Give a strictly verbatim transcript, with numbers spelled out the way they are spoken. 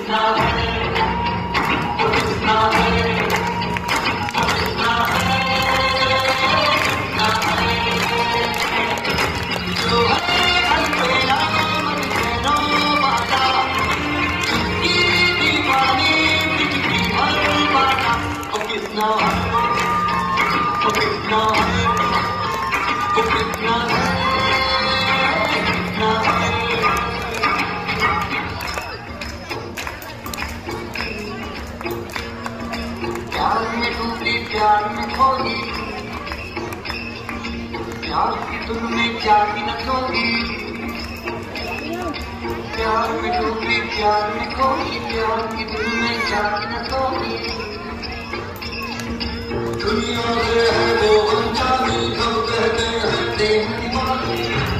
कृष्णा है, ओ कृष्णा है, ओ कृष्णा है, कृष्णा है। जो है अंधेरा मन में रो बाता, जिसकी दीवानी बिजली भर बाता। ओ कृष्णा है, ओ कृष्णा है, ओ कृष्णा है, कृष्णा है। प्यार में डूबी प्यार में खोई, प्यार की धुन में जागी न सोगी। प्यार में डूबी प्यार में खोई, प्यार की धुन में जागी न सोगी। दुनिया से है वो अनजानी, सब कहते हैं प्रेम दीवानी।